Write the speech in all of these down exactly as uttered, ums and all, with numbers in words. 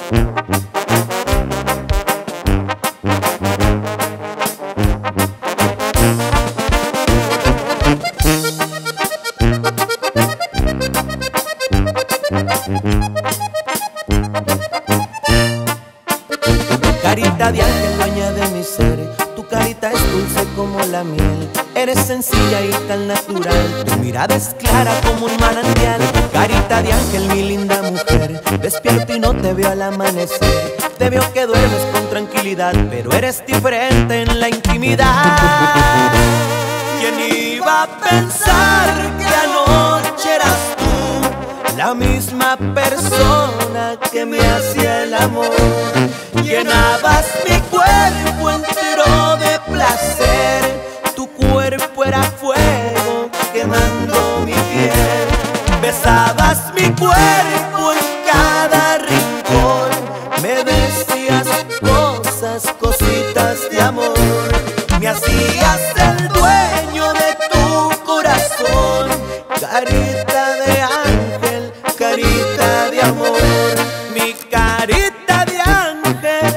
Carita de ángel, dueña de mi ser, tu carita es dulce como la miel. Eres sencilla y tan natural, tu mirada es clara como un manantial. Carita de ángel, mi linda mujer, despierto y no te veo al amanecer. Te veo que duermes con tranquilidad, pero eres diferente en la intimidad. ¿Quién iba a pensar que anoche eras tú la misma persona que me hacía el amor? Llenabas mi cuerpo entero de placer, tu cuerpo era fuego quemando mi piel. Besabas mi cuerpo en cada rincón, me decías cosas, cositas de amor. Me hacías el dueño de tu corazón, carita de ángel, carita de amor. Mi carita de ángel.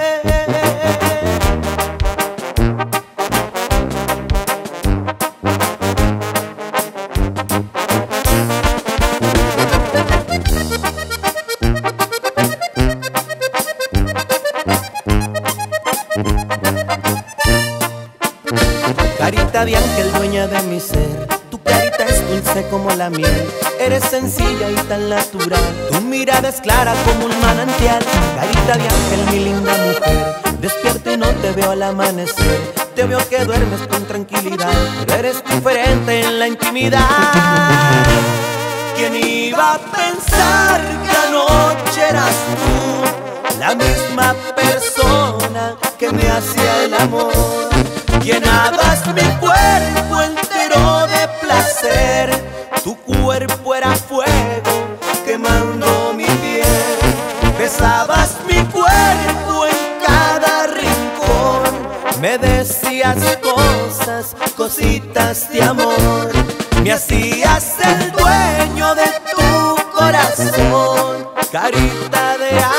Carita de ángel, dueña de mi ser, tu carita es dulce como la miel. Eres sencilla y tan natural, tu mirada es clara como un manantial. Carita de ángel, mi linda mujer, despierto y no te veo al amanecer. Te veo que duermes con tranquilidad, pero eres diferente en la intimidad. ¿Quién iba a pensar que anoche eras tú la misma persona que me hacía el amor? Llenabas mi cuerpo entero de placer, tu cuerpo era fuego quemando mi piel. Besabas mi cuerpo en cada rincón, me decías cosas, cositas de amor. Me hacías el dueño de tu corazón, carita de ángel.